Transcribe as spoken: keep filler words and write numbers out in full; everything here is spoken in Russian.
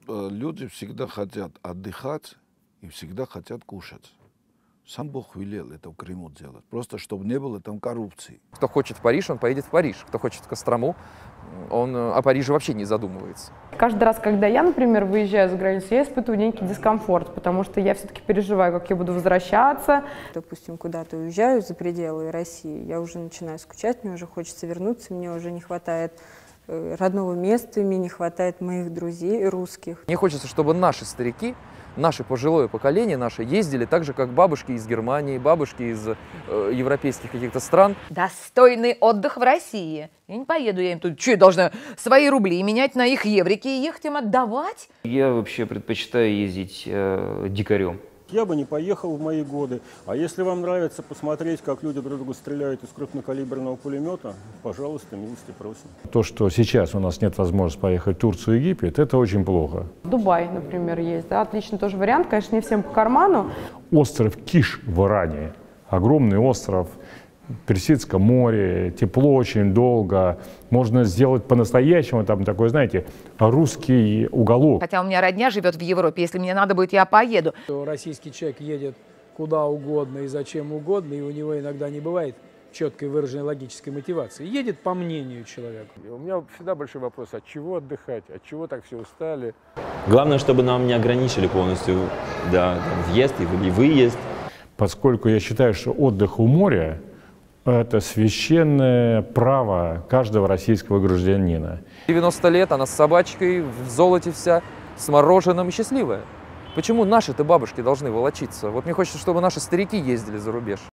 э, люди всегда хотят отдыхать и всегда хотят кушать. Сам Бог велел это в Крыму делать, просто чтобы не было там коррупции. Кто хочет в Париж, он поедет в Париж. Кто хочет в Кострому, он о Париже вообще не задумывается. Каждый раз, когда я, например, выезжаю за границу, я испытываю некий дискомфорт, потому что я все-таки переживаю, как я буду возвращаться. Допустим, куда-то уезжаю за пределы России, я уже начинаю скучать, мне уже хочется вернуться, мне уже не хватает родного места, мне не хватает моих друзей русских. Мне хочется, чтобы наши старики, наше пожилое поколение наше ездили так же, как бабушки из Германии, бабушки из э, европейских каких-то стран. Достойный отдых в России. Я не поеду, я им тут, что, я должна свои рубли менять на их еврики и ехать им отдавать? Я вообще предпочитаю ездить э, дикарем. Я бы не поехал в мои годы. А если вам нравится посмотреть, как люди друг друга стреляют из крупнокалиберного пулемета, пожалуйста, милости просим. То, что сейчас у нас нет возможности поехать в Турцию и Египет, это очень плохо. Дубай, например, есть. Да? Отличный тоже вариант, конечно, не всем по карману. Остров Киш в Иране. Огромный остров. Персидское море, тепло очень долго. Можно сделать по-настоящему, там такой, знаете, русский уголок. Хотя у меня родня живет в Европе, если мне надо будет, я поеду. Российский человек едет куда угодно и зачем угодно, и у него иногда не бывает четкой выраженной логической мотивации. Едет по мнению человека. У меня всегда большой вопрос, от чего отдыхать, от чего так все устали. Главное, чтобы нам не ограничили полностью да, там, въезд и выезд. Поскольку я считаю, что отдых у моря – это священное право каждого российского гражданина. девяносто лет, она с собачкой, в золоте вся, с мороженым и счастливая. Почему наши-то бабушки должны волочиться? Вот мне хочется, чтобы наши старики ездили за рубеж.